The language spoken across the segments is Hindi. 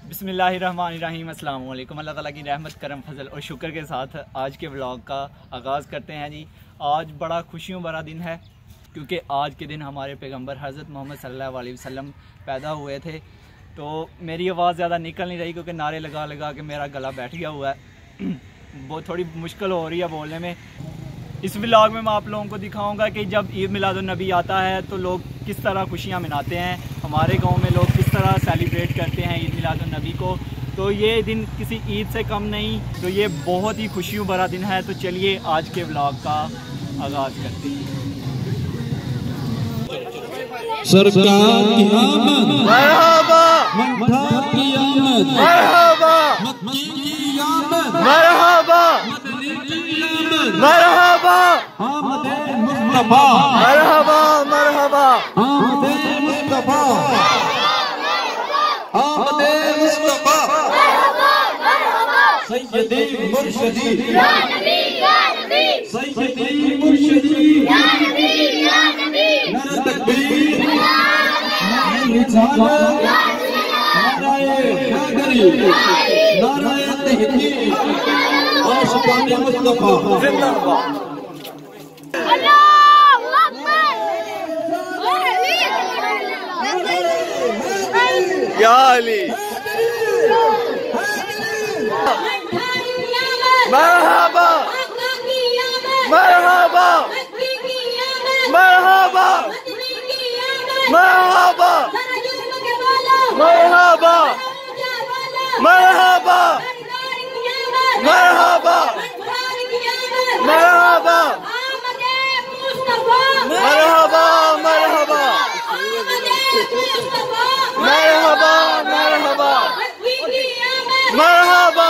बिस्मिल्लाहिर्रहमानिर्रहीम। अस्सलाम वालेकुम। अल्लाह ताला की रहमत करम फजल और शुक्र के साथ आज के व्लॉग का आगाज़ करते हैं जी। आज बड़ा खुशियों भरा दिन है क्योंकि आज के दिन हमारे पैगंबर हज़रत मोहम्मद सल्लल्लाहु अलैहि वसल्लम पैदा हुए थे। तो मेरी आवाज़ ज़्यादा निकल नहीं रही क्योंकि नारे लगा लगा के मेरा गला बैठ गया हुआ है। बहुत थोड़ी मुश्किल हो रही है बोलने में। इस व्लॉग में मैं आप लोगों को दिखाऊंगा कि जब ईद मिलादुन नबी आता है तो लोग किस तरह खुशियां मनाते हैं, हमारे गांव में लोग किस तरह सेलिब्रेट करते हैं ईद मिलादुन नबी को। तो ये दिन किसी ईद से कम नहीं, तो ये बहुत ही खुशियों भरा दिन है। तो चलिए आज के व्लॉग का आगाज़ करते हैं। सरकार की आमद, मरहबा, मक्का की आमद, मरहबा, मक्की की आमद, मरहबा, मदनी की आमद, मरहबा, आमदे मुस्तफा, मरहबा, मरहबा, आमदे मुस्तफा, आमदे मुस्तफा, सैयदी मुर्शिदी, या नबी, या नबी, सैयदी मुर्शिदी, या नबी, या नबी, नारा तकबीर, नारा रिसालत, नाराए हैदरी, नाराए तहकीक, आशिकान मुस्तफा जिंदाबाद। या अली, मरहबा, मरहबा, मरहबा, मरहबा, मरहबा, मरहबा, मरहबा, मरहबा, मरहबा, मरहबा, मरहबा, मरहबा, मरहबा,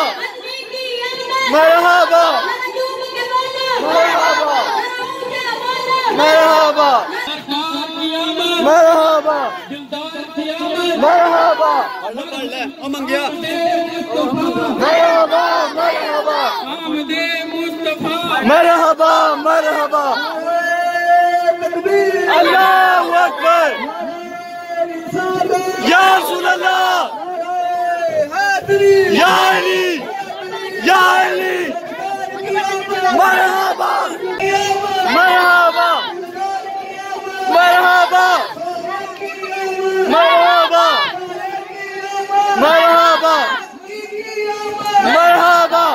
मरहबा, मरहबा, मरहबा, मरहबा, मंगिया, मरहबा, मरहबा, मरहबा, मरहबा, अल्लाहु अकबर, या रसूल अल्लाह, या अली, या अली, मरहबा, मरहबा, मरहबा, मरहबा, मरहबा, मरहबा,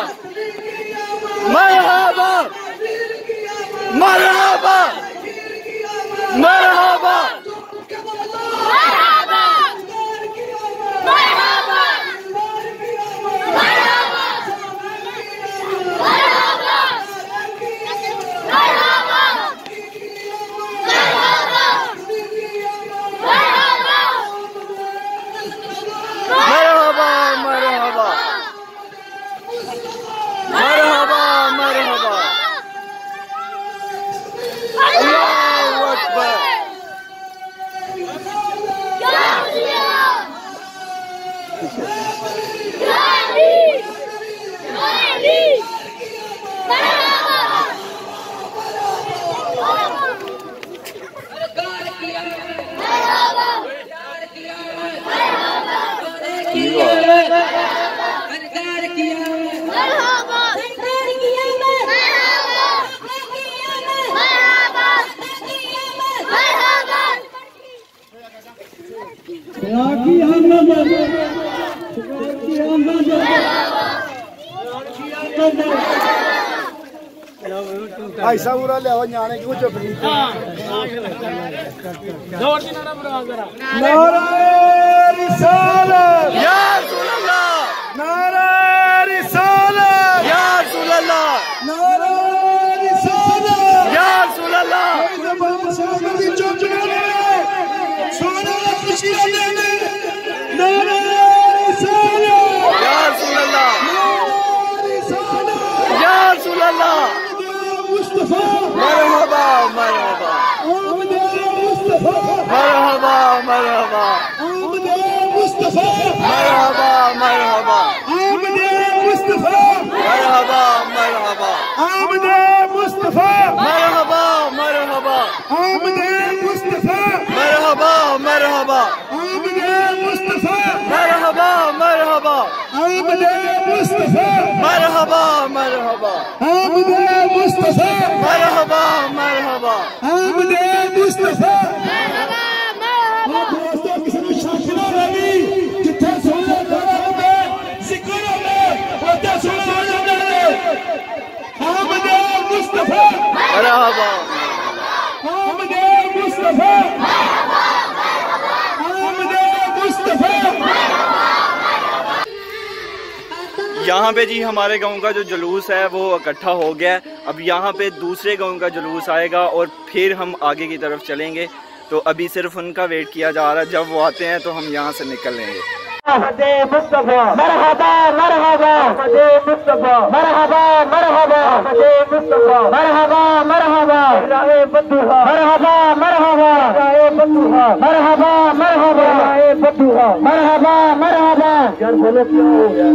मरहबा, मरहबा, मरहबा, ऐसा बुरा ले आओ न्याणे क्यों चुप नहीं? नारे रिसालत, या रसूल अल्लाह, नारे रिसालत, या रसूल अल्लाह, नारे रिसालत, या रसूल अल्लाह, सोना खुशी देने, नारे रिसालत, या रसूल अल्लाह, या रसूल अल्लाह, मरहबा, मरहबा, मरहबा, मरहबा, मरहबा, मरहबा, मरहबा, मरहबा, मुस्तफा, मरहबा, मरहबा, मुस्तफा, मरहबा, मरहबा, मुस्तफा, मरहबा, मरहबा, आमदे मुस्तफा मरहबा मरहबा आमदे मुस्तफा मरहबा मरहबा आमदे मुस्तफा दोस्तों किसी को शाकिरा रवि जिथे सुनने होंगे जिक्र होते सुनने होंगे आमदे मुस्तफा मरहबा आमदे मुस्तफा आमदे मुस्तफा। यहाँ पे जी हमारे गांव का जो जुलूस है वो इकट्ठा हो गया है। अब यहाँ पे दूसरे गांव का जुलूस आएगा और फिर हम आगे की तरफ चलेंगे। तो अभी सिर्फ उनका वेट किया जा रहा है, जब वो आते हैं तो हम यहाँ से निकल लेंगे। मुस्तफा मरहबा मरहबा मुस्तफा मरहबा मरहबा मुस्तफा मरहबा मरहबा राहे बद्दुहा मरहबा मरहबा राहे बद्दुहा मरहबा मरहबा राहे बद्दुहा मरहबा मरहबा। यार बोलो क्या हो गया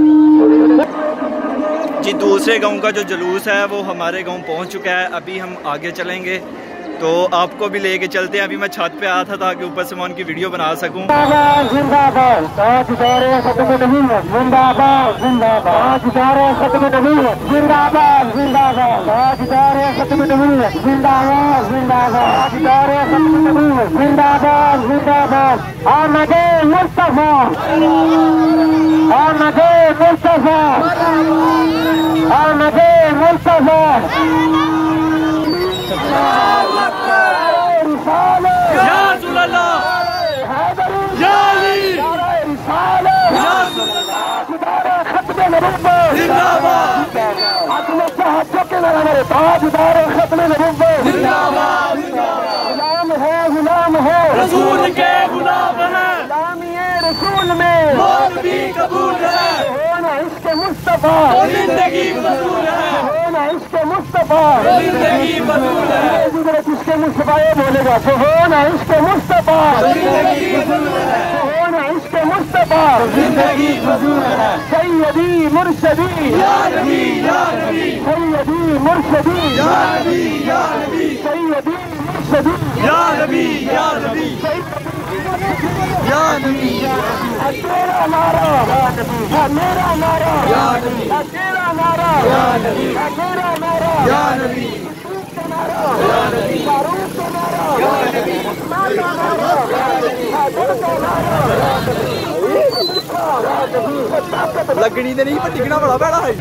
जी दूसरे गांव का जो जुलूस है वो हमारे गांव पहुंच चुका है। अभी हम आगे चलेंगे तो आपको भी लेके चलते हैं। अभी मैं छत पे आया था ताकि ऊपर से मैं उनकी वीडियो बना सकूं। जिंदाबाद ताजदार खत्म नहीं है जिंदाबाद जिंदाबाद ताजदार खत्म नहीं है जिंदाबाद जिंदाबाद ताजदार खत्म नहीं है जिंदाबाद जिंदाबाद ताजदार खत्म नहीं है जिंदाबाद जिंदाबाद। आमदे मुस्तफा आमदे मुस्तफा आमदे मुस्तफा। या रसूल अल्लाह या अली जिंदाबाद गुलाम है रसूल के गुलाम है रसूल में मौत भी कबूल है इश्क़ मुस्तफा जिंदगी रसूल है इश्क़ मुस्तफा जिंदगी रसूल है इश्क़ मुस्तफा ये बोलेगा इश्क़ मुस्तफा जिंदगी रसूल है इश्क़ मुस्तफा जिंदगी रसूल है सैयदी मुर्शदी या नबी या नबी सैयदी मुर्शदी या नबी या नबी सैयदी मुर्शदी या नबी या नबी या नबी तेरा नारा मेरा नारा तेरा नारा मेरा नारा या नबी या नबी या नबी लगनी तो नहीं पर टिकना बड़ा बड़ा है।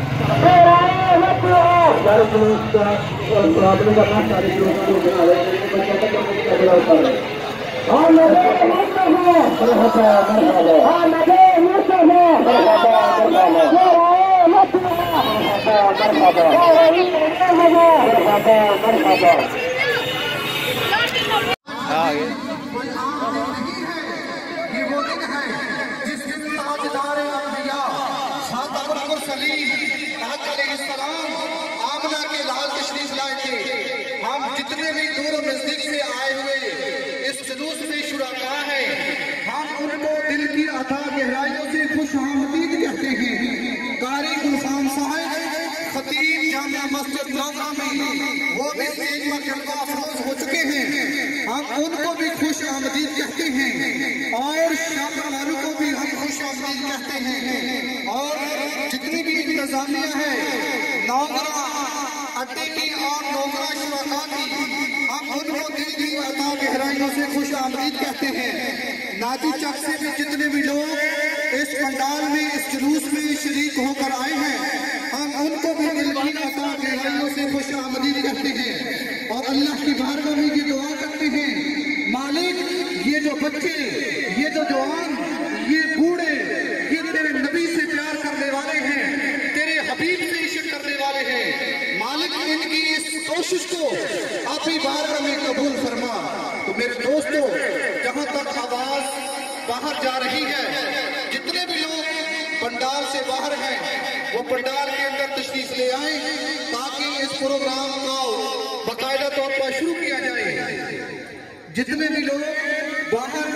आमना के लाल तशरीफ लाए थे। हम जितने भी दूर नजदीक से आए हुए इस जुलूस में शुरका हैं, हम उनको दिल की अता गहराइयों से खुशामदीद कहते हैं। कारी गुलशान साहिब खतीब जामिया मस्जिद नौका में वो भी स्टेज पर जलवा अफरोज हो चुके हैं, हम उनको भी खुश आमदीद कहते हैं और शामिल वालों को भी हम खुश आमदीद कहते हैं। और जितनी भी इंतजामिया है नौकरा अड्डे की और नौकरा शुरका की, हम उनको दिल की अता गहराइयों से खुश आमदीद कहते हैं। नादी चक से भी जितने भी लोग इस पंडाल में इस जुलूस में शरीक होकर आए हैं, हम उनको भी दिल की अता गहराइयों से खुश आमदीद कहते हैं और अल्लाह की बारगाह में ये दुआ करते हैं, मालिक ये जो बच्चे, ये जो जवान, ये बूढ़े, ये तेरे नबी से प्यार करने वाले हैं, तेरे हबीब से इश्क करने वाले हैं, मालिक इनकी इस कोशिश को आप ही बारगाह में कबूल फरमा। तो मेरे दोस्तों, जहां तक आवाज बाहर जा रही है, जितने भी लोग पंडाल से बाहर हैं वो पंडाल के अंदर तशरीफ ले आए ताकि इस प्रोग्राम को बाकायदा तौर पर शुरू किया जाए। जितने भी लोग बाहर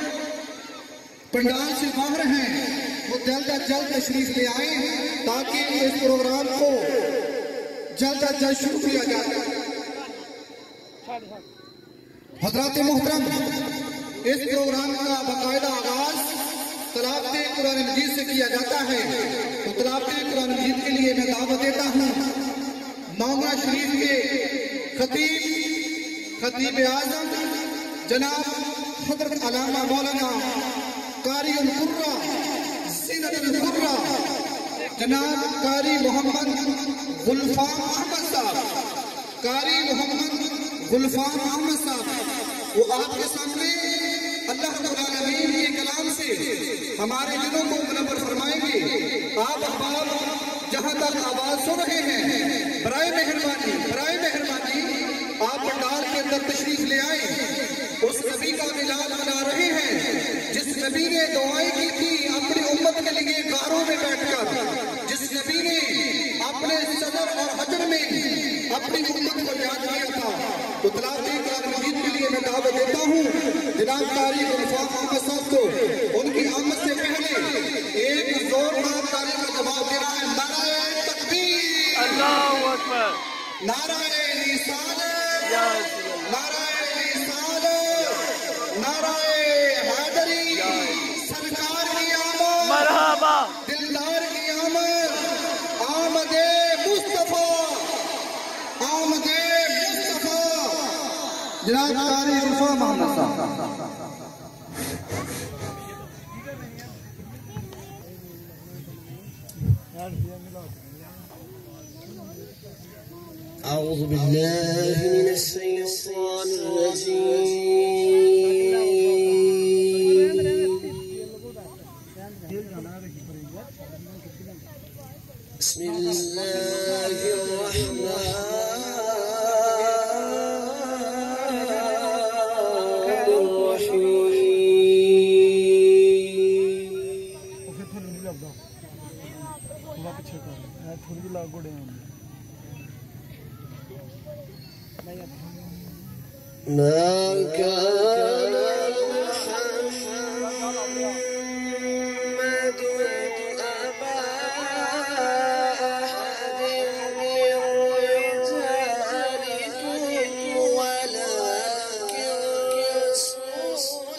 पंडाल से बाहर हैं वो जल्द अज जल्द तशरीफ ले आए ताकि इस प्रोग्राम को जल्द अज जल्द शुरू किया जाए। हजरात मोहतरम, इस प्रोग्राम का बाकायदा आगाज तलावत कुरान मजीद से किया जाता है। तो तलावत कुरान मजीद के लिए मैं दावत देता हूँ मामला शरीफ के खतीब आजम जनाब हजरत अल्लामा मौलाना कारी उल कुर्रा ज़ीनत उल कुर्रा जनाब कारी मोहम्मद गुलफाम अहमद साहब, कारी मोहम्मद गुलफाम अहमद साहब, वो आपके सामने अल्लाह रब्बुल आलमीन के कलाम से हमारे दिलों को मुनव्वर फरमाएंगे। आप अहबाब जहाँ तक आवाज सुन रहे हैं, बराए मेहरबानी आप पंडाल के अंदर तशरीफ ले आए। उस नबी का मिलाद मना रहे हैं जिस नबी ने दुआएं की थी अपनी उम्मत के लिए गारों में बैठकर, जिस नबी ने अपने सदर और हजर में अपनी उम्मत को याद किया था। तो तलावत कुरान मजीद के लिए मैं दावत देता हूँ जनाब कारी गुलफाम अहमद साहब को उनकी आमद से पहले एक जोरदार ताली का जवाब देना है। नाराए तकबीर, अल्लाहू अकबर, नाराए रिसालत, नाराए रिसालत, नाराए हैदरी, सरकार की आमद, मरहबा, दिलदार की आमद, आमदे मुस्तफा, आमदे मुस्तफा जनाब कारी गुलफाम अहमद साहब। أعوذ بالله من الشيطان الرجيم بسم الله الرحمن الرحيم ما كان محمد أبا أحد من رجالكم ولكن رسول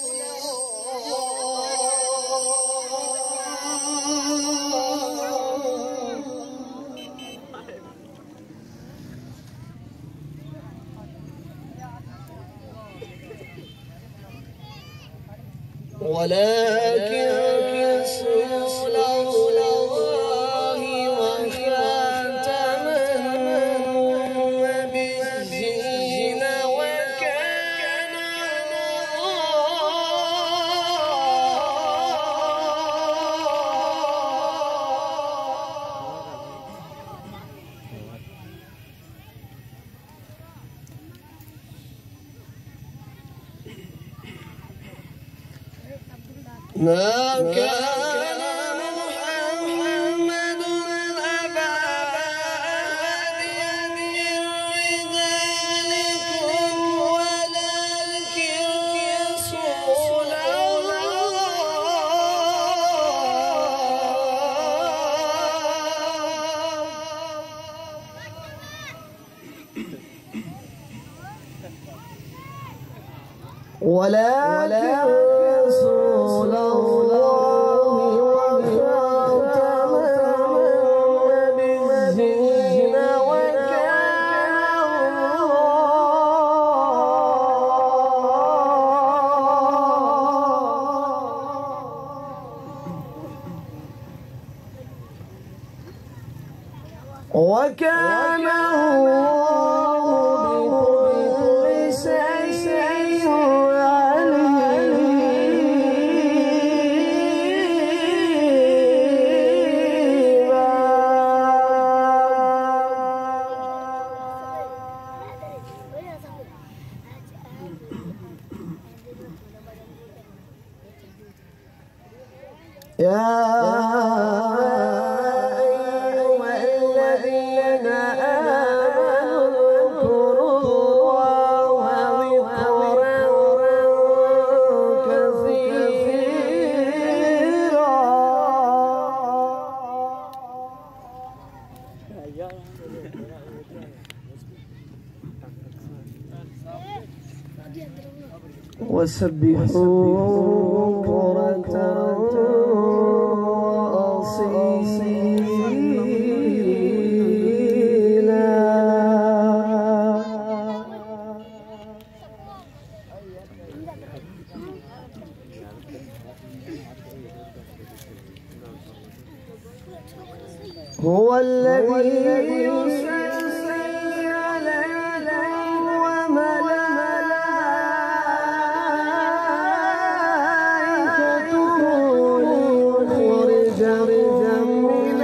ولكن رسول الله وخاتم النبيين وكان ما كان محمد أبا أحد من رجالكم ولكن رسول الله ولكن رسول الله وخاتم النبيين وكان الله بكل شيء يا أيها الذين آمنوا اذكروا الله ذكرا كثيرا وسبحوه بكرة هو الذي يصلي عليكم وملائكته ليخرجكم من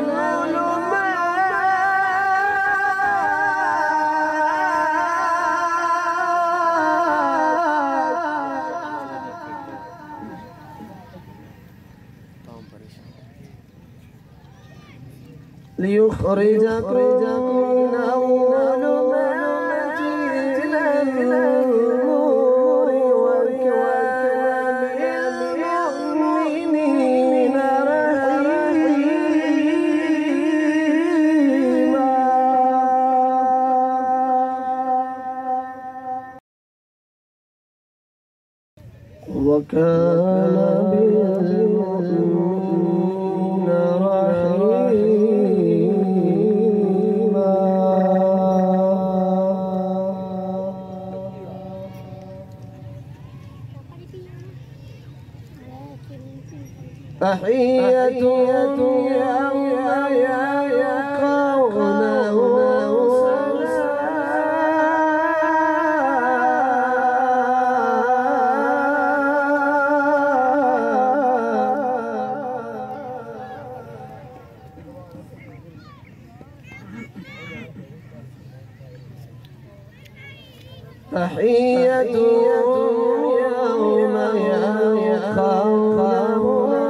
ليخرجكم من الظلمات إلى النور وكان بالمؤمنين رحيما. وكان بالمؤمنين رحيما. تحيتهم يوم يلقونه تحيتهم يوم يلقونه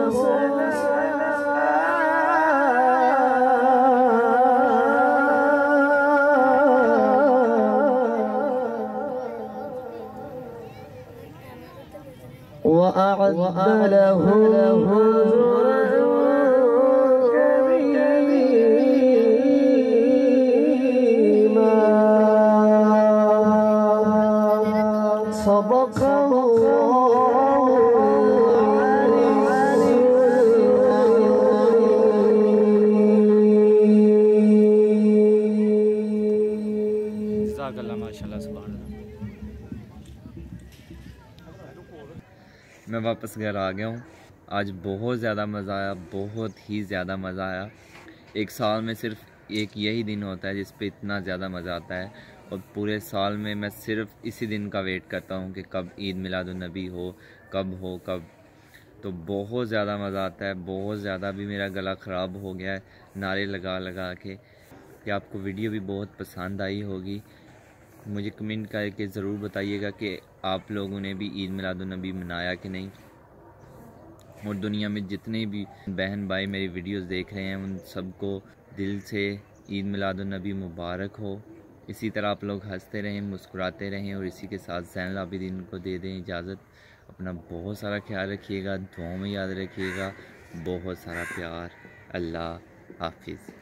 وأعد له صدق माशाल्लाह सुभान अल्लाह। मैं वापस घर आ गया हूँ। आज बहुत ज़्यादा मज़ा आया, बहुत ही ज़्यादा मज़ा आया। एक साल में सिर्फ एक यही दिन होता है जिस पे इतना ज़्यादा मज़ा आता है, और पूरे साल में मैं सिर्फ इसी दिन का वेट करता हूँ कि कब ईद मिलादुन्नबी हो, कब। तो बहुत ज़्यादा मज़ा आता है, बहुत ज़्यादा। भी मेरा गला ख़राब हो गया है नारे लगा लगा के। कि आपको वीडियो भी बहुत पसंद आई होगी। मुझे कमेंट करके ज़रूर बताइएगा कि आप लोगों ने भी ईद मिलादुन्नबी मनाया कि नहीं। और दुनिया में जितने भी बहन भाई मेरी वीडियोस देख रहे हैं उन सबको दिल से ईद मिलादुन्नबी मुबारक हो। इसी तरह आप लोग हंसते रहें, मुस्कुराते रहें, और इसी के साथ ज़ैनुल आबिदीन को दे दें इजाज़त। अपना बहुत सारा ख्याल रखिएगा, दुआओं में याद रखिएगा। बहुत सारा प्यार। अल्लाह हाफिज़।